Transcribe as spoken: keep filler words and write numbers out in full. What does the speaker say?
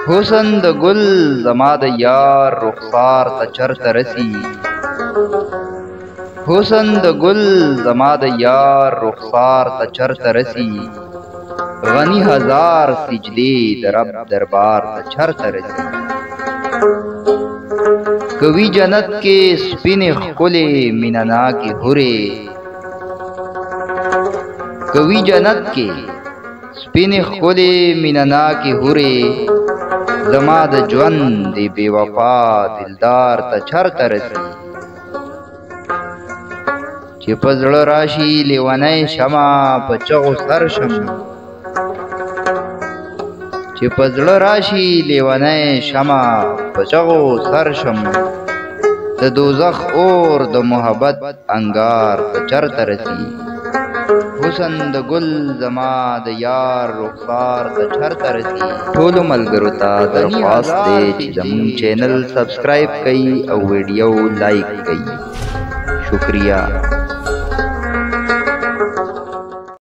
حسن د گل زما د یار رخسار ته چرته رسی حسن د گل زما د یار رخسار ته چرته رسی غنی هزار سجدې د رب دربار ته چرته رسی کوي جنت کې سپینې ښکلې میننا کې هورې کوي جنت کې سپینې ښکلې میننا کې هورې زما د ژوند دی بې وفا دلدار ته چرته رسی چې په زړه راشي لیونی شمه په چغو سر شم چې په زړه راشي لیونی شمه په چغو سر شم د دوزخ اور د محبت انګار ته چرته رسی حسن د گل زما د یار رخسار ته چرته رسی ټولو ملګرو ته درخواست دی چې زموږ چینل سبسکرایب کړئ او ویډیو لایک کړئ شکریہ